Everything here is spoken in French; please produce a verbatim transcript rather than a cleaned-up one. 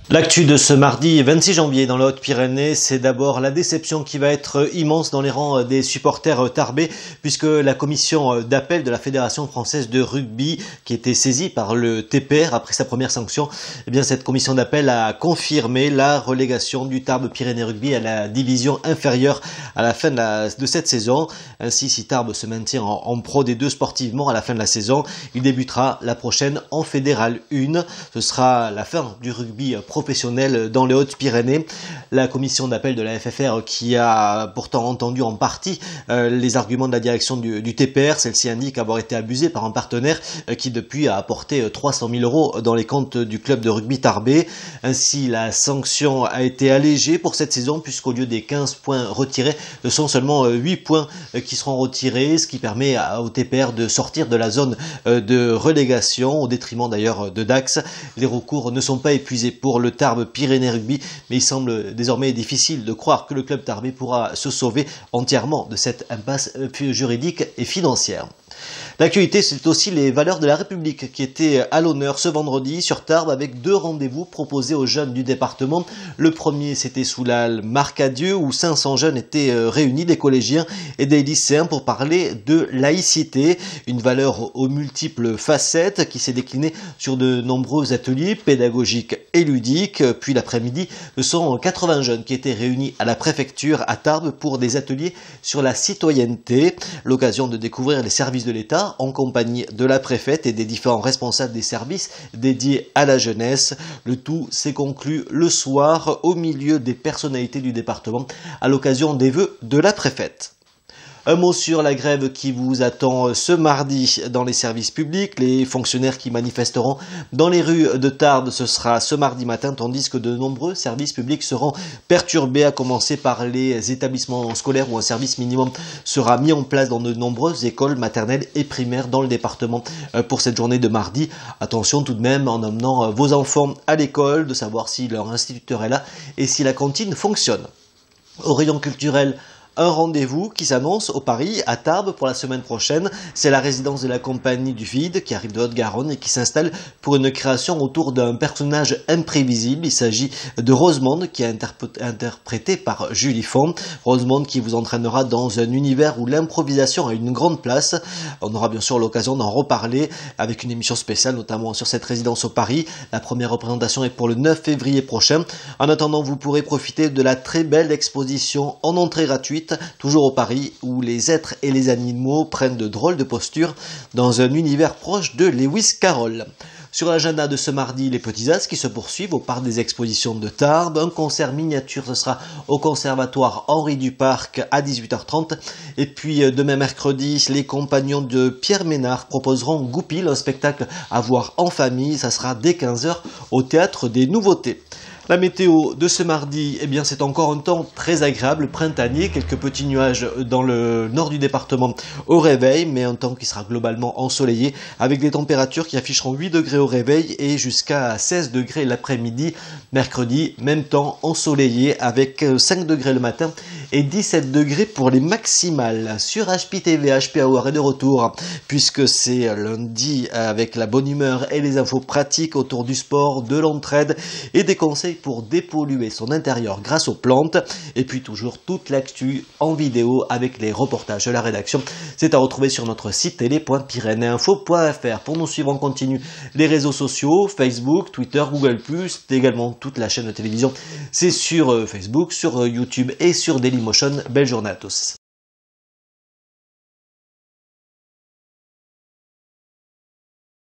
L'actu de ce mardi vingt-six janvier dans la Haute-Pyrénées, c'est d'abord la déception qui va être immense dans les rangs des supporters tarbais, puisque la commission d'appel de la Fédération française de rugby, qui était saisie par le T P R après sa première sanction, eh bien cette commission d'appel a confirmé la relégation du Tarbes Pyrénées Rugby à la division inférieure à la fin de, la, de cette saison. Ainsi, si Tarbes se maintient en, en Pro D deux sportivement à la fin de la saison, il débutera la prochaine en Fédéral un. Ce sera la fin du rugby pro professionnel dans les Hautes-Pyrénées. La commission d'appel de la F F R qui a pourtant entendu en partie euh, les arguments de la direction du, du T P R, celle-ci indique avoir été abusée par un partenaire euh, qui depuis a apporté euh, trois cent mille euros dans les comptes du club de rugby tarbais. Ainsi, la sanction a été allégée pour cette saison puisqu'au lieu des quinze points retirés, ce sont seulement euh, huit points euh, qui seront retirés, ce qui permet à, au T P R de sortir de la zone euh, de relégation, au détriment d'ailleurs de Dax. Les recours ne sont pas épuisés pour le Tarbes Pyrénées Rugby, mais il semble désormais difficile de croire que le club tarbais pourra se sauver entièrement de cette impasse juridique et financière. L'actualité, c'est aussi les valeurs de la République qui étaient à l'honneur ce vendredi sur Tarbes avec deux rendez-vous proposés aux jeunes du département. Le premier, c'était sous la Marque à Dieu où cinq cents jeunes étaient réunis, des collégiens et des lycéens, pour parler de laïcité, une valeur aux multiples facettes qui s'est déclinée sur de nombreux ateliers pédagogiques et ludiques. Puis l'après-midi, ce sont quatre-vingts jeunes qui étaient réunis à la préfecture à Tarbes pour des ateliers sur la citoyenneté, l'occasion de découvrir les services de l'État en compagnie de la préfète et des différents responsables des services dédiés à la jeunesse. Le tout s'est conclu le soir au milieu des personnalités du département à l'occasion des vœux de la préfète. Un mot sur la grève qui vous attend ce mardi dans les services publics. Les fonctionnaires qui manifesteront dans les rues de Tarbes, ce sera ce mardi matin, tandis que de nombreux services publics seront perturbés, à commencer par les établissements scolaires où un service minimum sera mis en place dans de nombreuses écoles maternelles et primaires dans le département pour cette journée de mardi. Attention tout de même en emmenant vos enfants à l'école, de savoir si leur instituteur est là et si la cantine fonctionne. Au rayon culturel, un rendez-vous qui s'annonce au Paris, à Tarbes, pour la semaine prochaine. C'est la résidence de la Compagnie du Vide qui arrive de Haute-Garonne et qui s'installe pour une création autour d'un personnage imprévisible. Il s'agit de Rosemonde, qui est interprété par Julie Font. Rosemonde qui vous entraînera dans un univers où l'improvisation a une grande place. On aura bien sûr l'occasion d'en reparler avec une émission spéciale, notamment sur cette résidence au Paris. La première représentation est pour le neuf février prochain. En attendant, vous pourrez profiter de la très belle exposition en entrée gratuite, toujours au Paris, où les êtres et les animaux prennent de drôles de postures dans un univers proche de Lewis Carroll. Sur l'agenda de ce mardi, les petits as qui se poursuivent au parc des expositions de Tarbes. Un concert miniature, ce sera au conservatoire Henri Duparc à dix-huit heures trente. Et puis demain mercredi, les compagnons de Pierre Ménard proposeront Goupil, un spectacle à voir en famille. Ça sera dès quinze heures au Théâtre des Nouveautés. La météo de ce mardi, eh bien c'est encore un temps très agréable, printanier, quelques petits nuages dans le nord du département au réveil, mais un temps qui sera globalement ensoleillé, avec des températures qui afficheront huit degrés au réveil et jusqu'à seize degrés l'après-midi. Mercredi, même temps ensoleillé avec cinq degrés le matin et dix-sept degrés pour les maximales. Sur H P T V, H P Hour est de retour, puisque c'est lundi avec la bonne humeur et les infos pratiques autour du sport, de l'entraide et des conseils pour dépolluer son intérieur grâce aux plantes. Et puis toujours toute l'actu en vidéo avec les reportages de la rédaction. C'est à retrouver sur notre site télé point pyrénées info point f r. Pour nous suivre en continu, les réseaux sociaux, Facebook, Twitter, Google plus, également toute la chaîne de télévision. C'est sur Facebook, sur YouTube et sur Dailymotion. Belle journée à tous.